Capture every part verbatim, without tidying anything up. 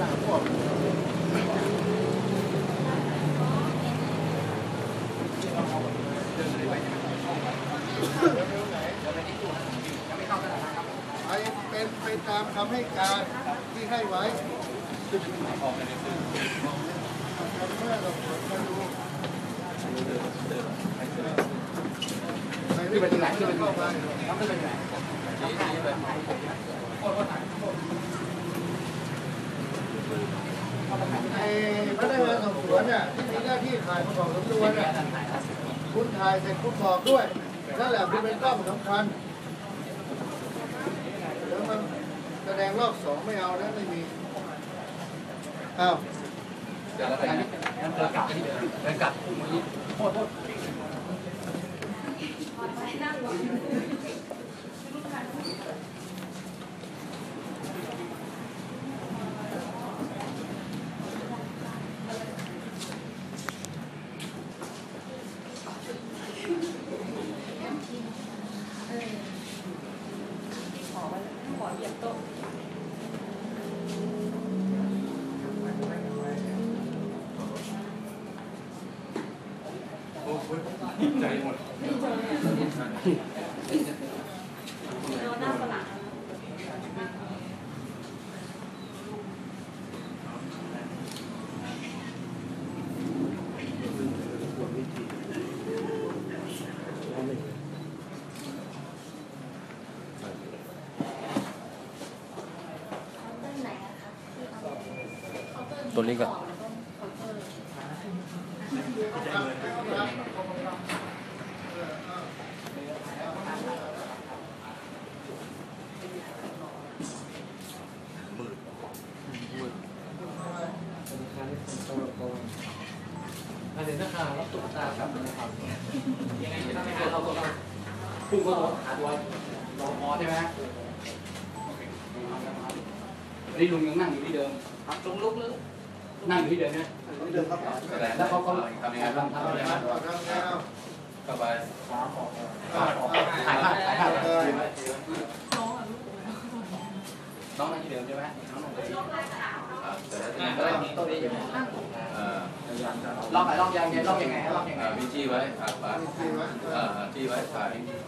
พวกไปเป็นไปตามคำให้การที่ให้ไว้เมื่อเรามาดูไปที่ไหนที่เข้าไปไอ้พนักงานสอบสวนเนี่ยที่มีหน้าที่ถ่ายประกอบสำนวนเนี่ยคุณถ่ายเสร็จคุณบอกด้วยนั่นแหละคือเป็นกล้องสำคัญแล้วมันแสดงรอบสองไม่เอาแล้วไม่มีอ้าวเดี๋ยวเราไปนี่เดินกลับที่เดิมเดินกลับโทษโทษใจหมดหน้าฝรั่งตัวนี้ก่อนเดี๋ยวนะคะรับตุ๊กตากลับนะครับยังไงจะต้องไปหาเราตัวเราพุ่งก็รถหาตัวรอพอใช่ไหมนี่ลุงยังนั่งอยู่ที่เดิมครับลุงลุกเลยนั่งอยู่ที่เดิมนะที่เดิมครับแล้วเขาเขาทำยังไงบ้างทำยังไงบ้างเข้าไปถ่ายภาพถ่ายภาพน้องนั่งที่เดิมใช่ไหมน้องนั่งที่เดิมล็อกไหนล็อกยังไงล็อกยังไงล็อกยังไงมีจี้ไว้ถ่ายไปจี้ไว้ถ่าย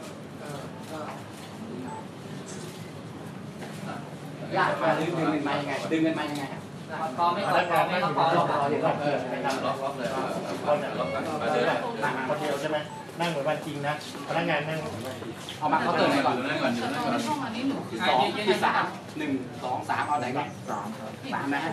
ยากมาดึงเงินมายังไงดึงเงินมายังไงก็ไม่ต้องรอไม่ต้องรอล็อกรอเดี๋ยวล็อกเออไปทำล็อกล็อกเลยล็อกกันมาเดินนั่งคนเดียวใช่ไหมนั่งเหมือนวันจริงนะพนักงานนั่งเอามาเขาเติมก่อนนั่งก่อนนั่งก่อนสองที่สามหนึ่งสองสามเอาไหนก่อนสามครับสามนะฮะ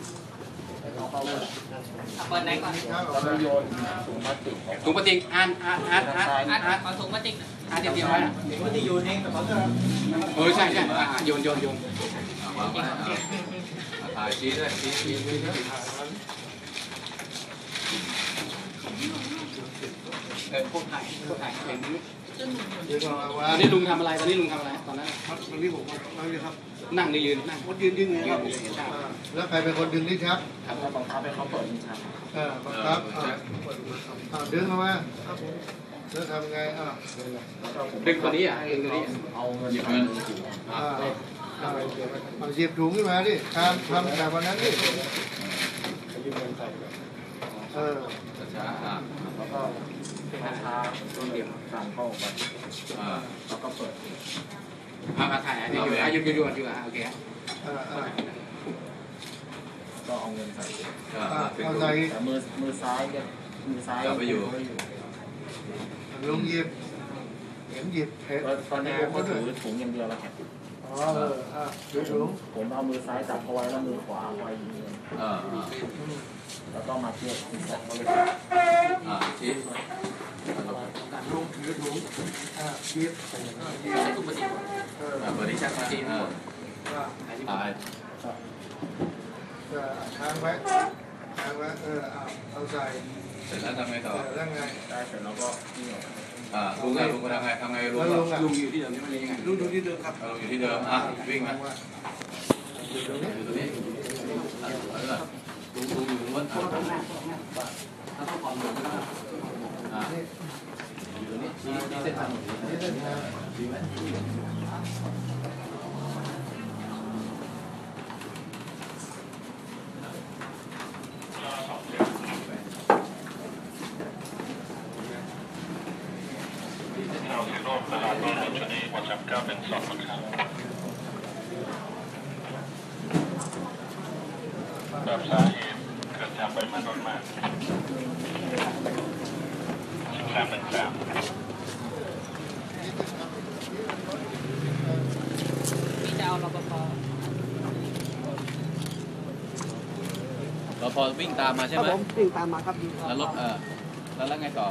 เปิดไหนก่อนเราโยนถุงพลาสติกถุงพลาสติกอ่านอ่านอ่านอ่านอ่านอ่านเอาถุงพลาสติกอ่านเตรียมไว้ถุงพลาสติกโยนเองแต่เขาจะเออใช่ใช่โยนโยนโยนถ่ายชี้ด้วยชี้ชี้ชี้เออพวกถ่ายพวกถ่ายเห็นตอนนี้ลุงทำอะไรตอนนี้ลุงทำอะไรตอนนั้นตอนนี้ผมนั่งอยู่ครับนั่งหรือยืนนั่งยืนยืนไงครับแล้วใครเป็นคนดึงลิ้นชักครับบังคับให้เขาเปิดลิ้นชักเออบังคับอ่าดึงเข้ามาแล้วทำไงอ่าดึงตัวนี้อ่ะดึงตัวนี้เอาเงินหยิบเงินอ่าเอาหยิบถุงขึ้นมาดิทำทำแบบวันนั้นดิเออช้าๆแล้วก็ช้าๆต้นเดียวสั่งเข้าไปอ่าแล้วก็เปิดมาถ่ายอยู่อ่ะอยู่อยู่อยู่อ่ะโอเคก็เอาเงินใส่เอาใส่มือมือซ้ายเนี่ยมือซ้ายไปอยู่ลงหยิบเข็มหยิบเข็มตอนนี้ผมก็ถือถุงอย่างเดียวแล้วครับอ๋อเอออ่ะถือถุงผมเอามือซ้ายจับเอาไว้แล้วมือขวาไว้ยิงอ่าแล้วก็มาเทียบที่สองก็เลยอ่าชี้ลุงถือถุงอ่าหยิบใส่ถุงพลาสติกเออบริจาคจีนหมดตายค้างไว้ค้างไว้เออเอาเอาใส่เสร็จแล้วทำไงต่อแล้วไงได้เสร็จแล้วก็นี่อ่าลุงไงลุงก็ทำไงทำไงลุงลุงอยู่ที่เดิมนี่มันยังไงลุงอยู่ที่เดิมครับลุงอยู่ที่เดิมอ่ะวิ่งมาอยู่ตรงนี้อยู่ตรงนี้ลุงลุงอยู่ตรงนู้นถ้าต้องผ่อนลุงอ่าอยู่ตรงนี้ชี้ชี้เส้นทางชี้เส้นทางชี้ไหมเวลาต้นรถชุดนี้วอทแอปเก้าเป็นสองครับแบบสาเหตุเกิดจากปริมาณรถมากสิบสามเป็นสามพี่จะเอารปภเราพอวิ่งตามมาใช่ครับไหมผมวิ่งตามมาครับแล้วรถเออแล้วแล้วไงต่อ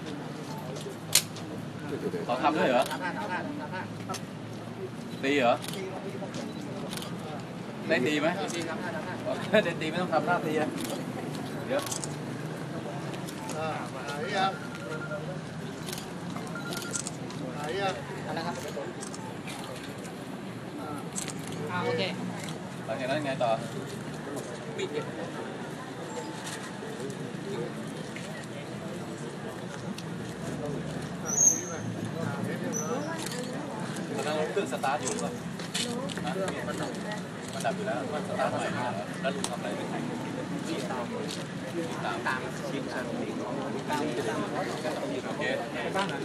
เขาทำด้วยเหรอตีเหรอได้ตีไหมได้ตีไม่ต้องทำหน้าตีอะเดี๋ยวอ่ามาหายยังหายยังอะไรครับอ่าโอเคหลังจากนั้นไงต่อปิดเก็บตอนนั้นเราเครื่องสตาร์ทอยู่ป่ะนะมันดับมันดับอยู่แล้วมันสตาร์ทใหม่ไม่ได้แล้วลุงทำอะไรไม่ใช่วิ่งตามวิ่งตามตามชิดชันตามตามโอเคบ้านนั้น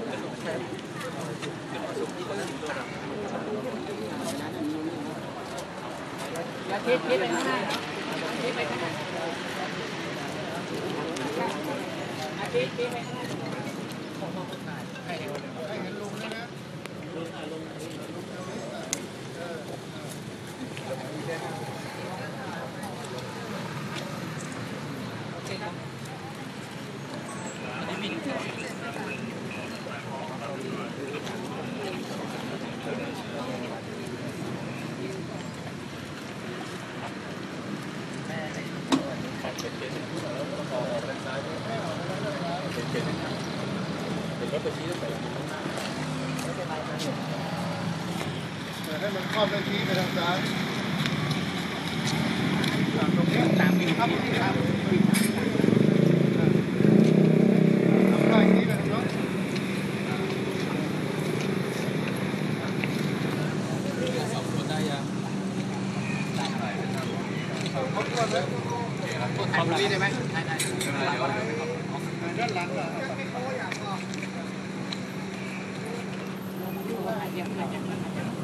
แล้วทิศทิศไปข้างหน้าทิศไปข้างหน้าทิศทิศไปข้างหน้าให้เห็นให้เห็นลุงนะนะลุงถ่ายลงโอเคครับอันนี้มินให้มันครอบได้ทีไปทางซ้ายตรงนี้ตามนี้ครับตามทำได้ทีไปทางโน้นสองคนได้ยังได้อะไรนะครับครบถ้วนแล้วถ่ายตรงนี้ได้ไหมได้ได้ด้านหลังเหรอถ่ายเรียงถ่ายเรียงถ่ายเรียง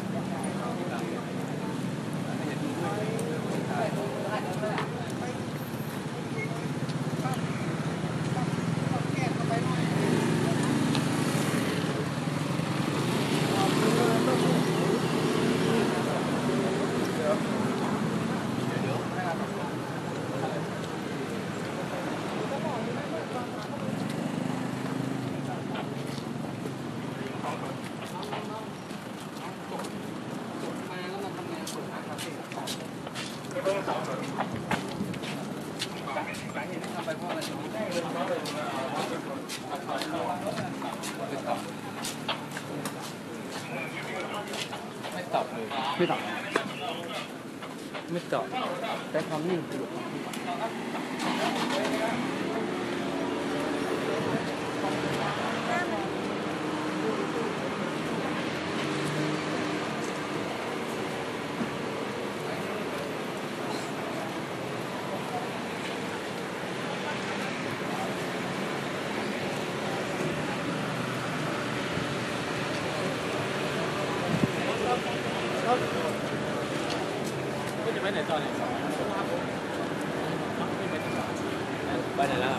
ไม่ตอบเลยไม่ตอบไม่ตอบแต่ความนิ่งประโยชน์ก็จะไปไหนต่อเนี่ยไปไหนแล้ว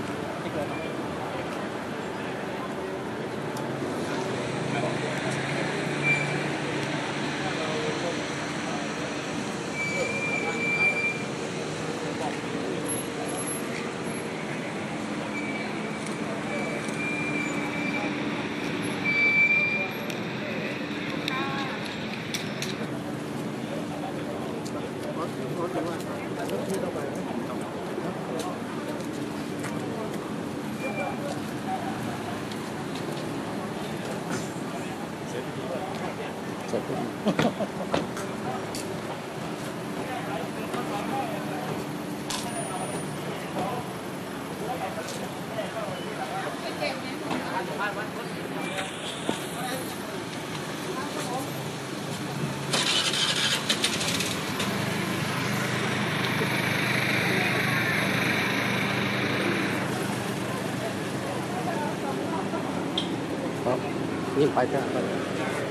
นี่ไปจ้าไป